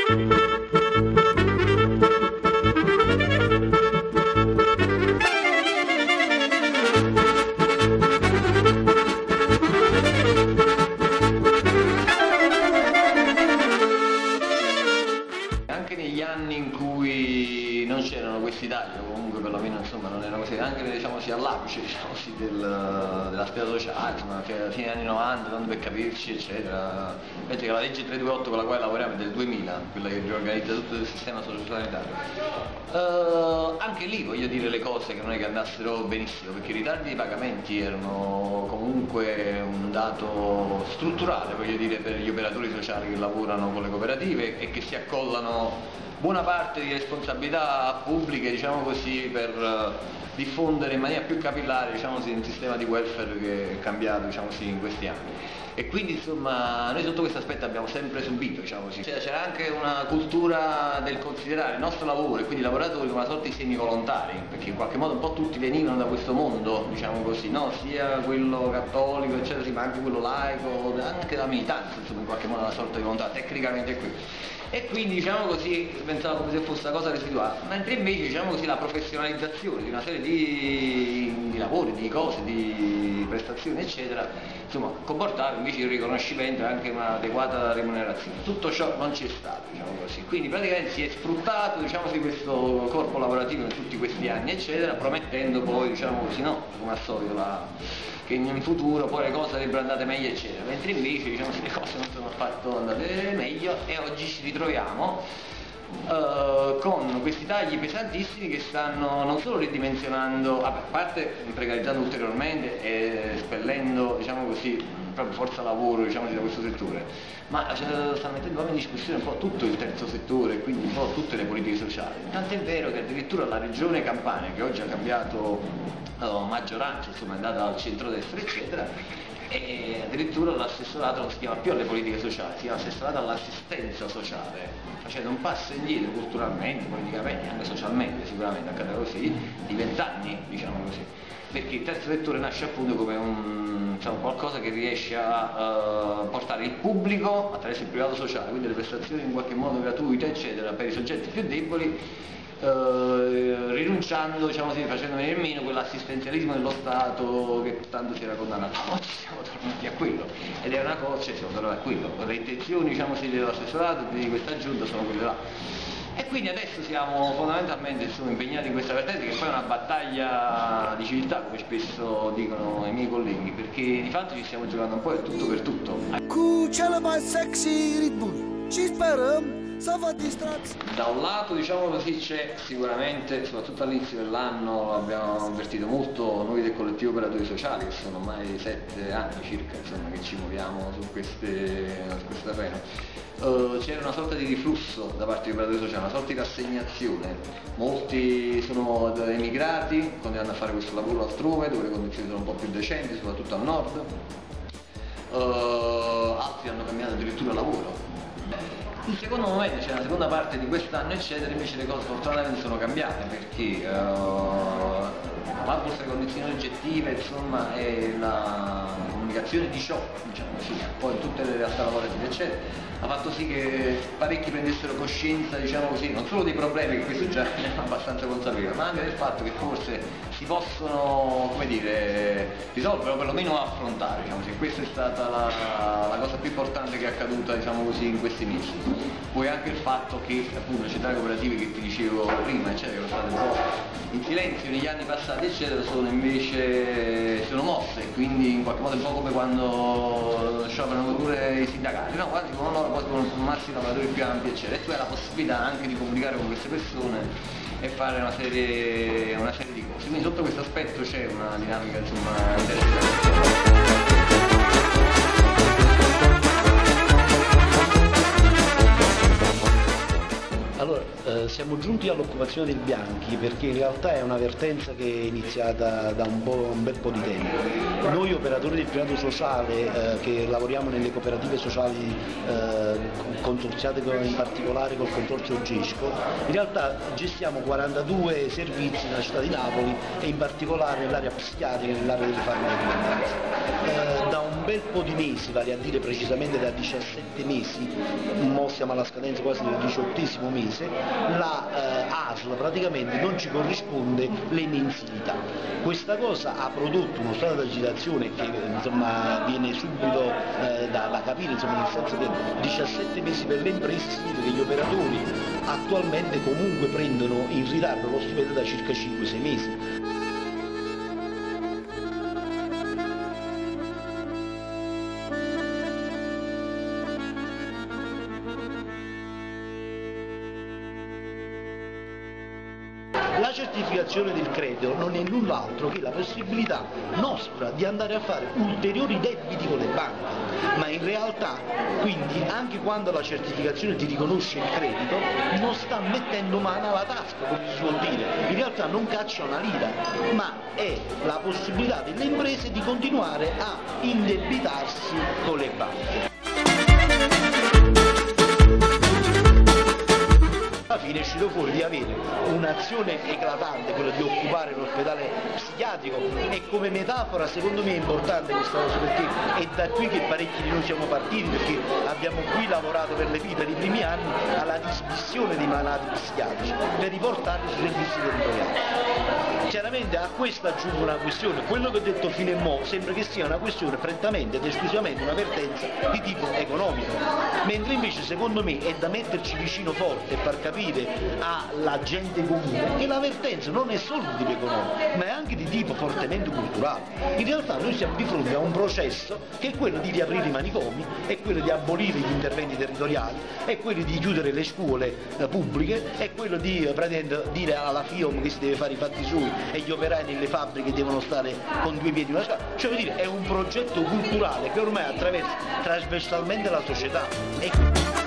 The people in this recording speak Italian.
Anche negli anni in cui non c'erano questi tagli, o comunque perlomeno insomma non erano così, anche diciamo sì, all'apice diciamo sì, della spesa sociale, insomma, che alla fine degli anni 90, tanto per capirci eccetera, penso che la legge 328 con la quale lavoriamo è del 2000, quella che riorganizza tutto il sistema sociosanitario, anche lì voglio dire le cose che non è che andassero benissimo, perché i ritardi dei pagamenti erano comunque un dato strutturale, voglio dire, per gli operatori sociali che lavorano con le cooperative e che si accollano buona parte di responsabilità pubbliche, diciamo così, per diffondere in maniera più capillare, diciamo così, un sistema di welfare che è cambiato, diciamo così, in questi anni. E quindi insomma noi sotto questo aspetto abbiamo sempre subito, diciamo così. C'era anche una cultura del considerare il nostro lavoro e quindi i lavoratori come una sorta di semivolontari, perché in qualche modo un po' tutti venivano da questo mondo, diciamo così, no? Sia quello cattolico, eccetera, sì, ma anche quello laico, anche la militanza, insomma, in qualche modo una sorta di volontà, tecnicamente è qui. E quindi diciamo così pensavo come se fosse una cosa residuale, mentre invece diciamo così la professionalizzazione di una serie di lavori, di cose, di prestazioni eccetera, insomma comportava invece il riconoscimento e anche un'adeguata remunerazione. Tutto ciò non c'è stato, diciamo così, quindi praticamente si è sfruttato, diciamo così, questo corpo lavorativo in tutti questi anni eccetera, promettendo poi, diciamo così, no, come al solito che in futuro poi le cose sarebbero andate meglio eccetera, mentre invece diciamo le cose non sono affatto andate meglio e oggi ci ritroviamo con questi tagli pesantissimi che stanno non solo ridimensionando, a parte precarizzando ulteriormente e espellendo, diciamo così, proprio forza lavoro, diciamo, da questo settore, ma stanno mettendo proprio in discussione un po' tutto il terzo settore, quindi un po' tutte le politiche sociali. Tant'è vero che addirittura la regione Campania, che oggi ha cambiato maggioranza, insomma è andata al centrodestra eccetera, e addirittura l'assessorato non si chiama più alle politiche sociali, si chiama assessorato all'assistenza sociale, facendo un passo indietro culturalmente, politicamente, anche socialmente sicuramente, accade così, di 20 anni, diciamo così, perché il terzo settore nasce appunto come qualcosa che riesce a portare il pubblico attraverso il privato sociale, quindi le prestazioni in qualche modo gratuite eccetera per i soggetti più deboli, rinunciando, diciamo così, facendo venire meno quell'assistenzialismo dello Stato che tanto si era condannato. Oggi siamo tornati a quello ed è una cosa, cioè siamo tornati a quello, le intenzioni, diciamo così, dell'assessorato di questa giunta sono quelle là. E quindi adesso siamo fondamentalmente impegnati in questa vertenza, che poi è una battaglia di civiltà, come spesso dicono i miei colleghi, perché di fatto ci stiamo giocando un po' il tutto per tutto. Da un lato, diciamo così, c'è sicuramente, soprattutto all'inizio dell'anno abbiamo avvertito molto noi del collettivo operatori sociali, che sono ormai 7 anni circa, insomma, che ci muoviamo su questo terreno. C'era una sorta di riflusso da parte degli operatori sociali, una sorta di rassegnazione. Molti sono emigrati, continuano a fare questo lavoro altrove, dove le condizioni sono un po' più decenti, soprattutto al nord. Altri hanno cambiato addirittura lavoro. In secondo momento, cioè nella seconda parte di quest'anno eccetera, invece le cose fortunatamente sono cambiate, perché le condizioni oggettive, insomma, e la comunicazione di ciò, diciamo così, poi in tutte le realtà lavorative eccetera, ha fatto sì che parecchi prendessero coscienza, diciamo così, non solo dei problemi, che questo già ne erano abbastanza consapevoli, ma anche del fatto che forse si possono, come dire, risolvere o perlomeno affrontare, diciamo così. Questa è stata la cosa più importante che è accaduta, diciamo così, in questi mesi. Poi anche il fatto che appunto le centrali cooperative che ti dicevo prima, eccetera, che sono state un po' in silenzio negli anni passati eccetera, sono mosse, quindi in qualche modo è un po' come quando scioperano pure i sindacati, no? Quando dicono no, poi devono formarsi lavoratori più ampi eccetera, e tu hai la possibilità anche di comunicare con queste persone e fare una serie di cose, quindi sotto questo aspetto c'è una dinamica, insomma, interessante. Allora, siamo giunti all'occupazione del Bianchi perché in realtà è una vertenza che è iniziata da un bel po' di tempo. Noi operatori del privato sociale che lavoriamo nelle cooperative sociali consorziate in particolare col consorzio GESCO, in realtà gestiamo 42 servizi nella città di Napoli e in particolare nell'area psichiatrica e nell'area delle farmacodipendenze. Da un bel po' di mesi, vale a dire precisamente da 17 mesi, mo siamo alla scadenza quasi del 18° mese, la ASL praticamente non ci corrisponde le mensilità. Questa cosa ha prodotto uno stato di agitazione che insomma, viene subito da capire, insomma, nel senso che 17 mesi per le imprese significa che gli operatori attualmente comunque prendono in ritardo lo stipendio da circa 5-6 mesi. La certificazione del credito non è null'altro che la possibilità nostra di andare a fare ulteriori debiti con le banche, ma in realtà quindi anche quando la certificazione ti riconosce il credito non sta mettendo mano alla tasca, come si suol dire, in realtà non caccia una lira, ma è la possibilità delle imprese di continuare a indebitarsi con le banche. Alla fine è uscito fuori di avere un'azione eclatante, quella di occupare l'ospedale psichiatrico, e come metafora secondo me è importante questa cosa perché è da qui che parecchi di noi siamo partiti, perché abbiamo qui lavorato per i primi anni alla dismissione dei malati psichiatrici per riportarli sui servizi territoriali. Chiaramente a questo aggiungo una questione, quello che ho detto fino a mo' sembra che sia una questione prettamente ed esclusivamente una vertenza di tipo economico, mentre invece secondo me è da metterci vicino forte e far capire alla gente comune che la vertenza non è solo di tipo economico, ma è anche di tipo fortemente culturale. In realtà noi siamo di fronte a un processo che è quello di riaprire i manicomi, è quello di abolire gli interventi territoriali, è quello di chiudere le scuole pubbliche, è quello di dire alla FIOM che si deve fare i fatti suoi e gli operai nelle fabbriche devono stare con due piedi in una scala. Cioè vuol dire, è un progetto culturale che ormai attraversa trasversalmente la società.